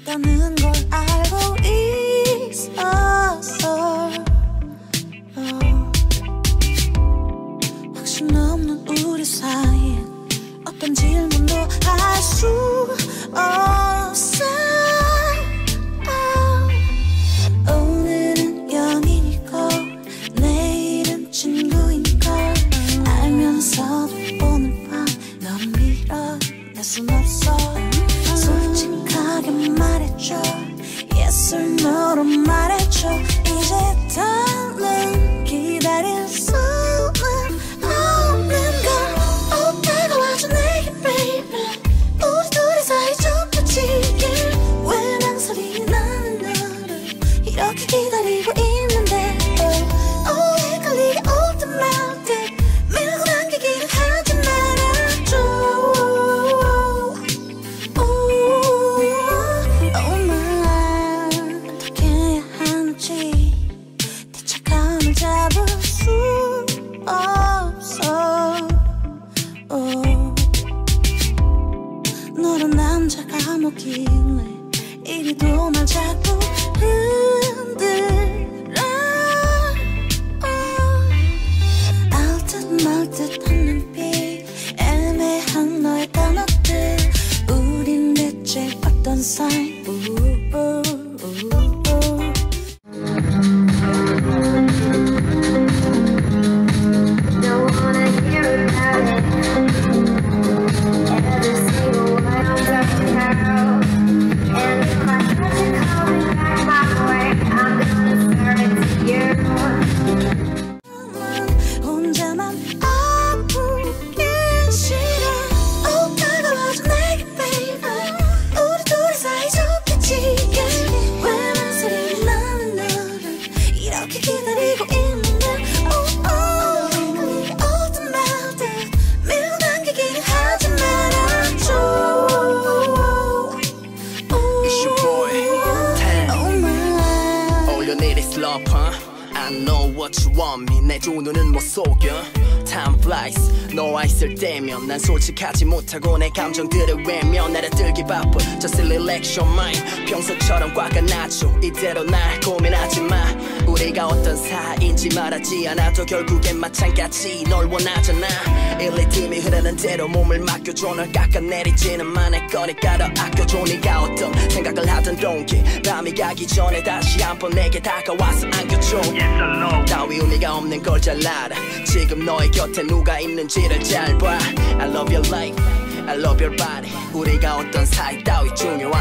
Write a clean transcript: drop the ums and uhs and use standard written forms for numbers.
있다는 걸 알고 있었어. 확신 없는 우리 사이엔 어떤 질문도 할 수 없어. 오늘은 연인이고 내일은 친구인걸 알면서도 오늘 밤 넌 밀어낼 순 없어. 솔직하게 말해줘. Yes or no로 말해줘. 이제 더는 기다릴 수는 없는 걸. Oh 다가와줘 내게 baby. 우리 둘이 사이 좁혀지길. 왜 망설이 나는 너를 이렇게 기다리고 있는데. Oh 헷갈리게 올 듯 말 듯 밀고 당기기를 하지 말아줘. Oh my 어떻게 해야 하는지 네 착함을 잡을 수 없어. 너란 남자가 뭐길래 이리도 날 자꾸 흔들어. 알듯 말듯한 눈빛 애매한 너의 단어들. 우린 대체 어떤 사이. 혼자만 아프기 싫어. Oh 다가와줘 내게 baby. 우리 둘이 사이 좁혀지게. 왜 망설이 나는 너를 이렇게 기다리고 있는데. 헷갈리게 올 듯 말 듯 밀고 당기기를 하지 말아줘. It's your boy, Tan. Oh my All you need is love, huh? I know what you want me. 내 두 눈은 못 속여. Time flies. 너와 있을 때면 난 솔직하지 못하고 내 감정들을 외면 내려들기 바빠. Just relax your mind. 평소처럼 꽉 안아줘. 이대로 날 고민하지 마. 우리가 어떤 사이인지 말하지 않아도 결국엔 마찬가지 널 원하잖아. 1, 2팀이 흐르는 대로 몸을 맡겨줘. 널 깎아내리지는 않을 거니까 더 아껴줘. 네가 어떤 생각을 하던 동기 밤이 가기 전에 다시 한번 내게 다가와서 안겨줘. Yes or no. 따위 의미가 없는 걸 잘 알아. 지금 너의 곁에 누가 있는지를 잘 봐. I love your life, I love your body. 우리가 어떤 사이 따위 중요한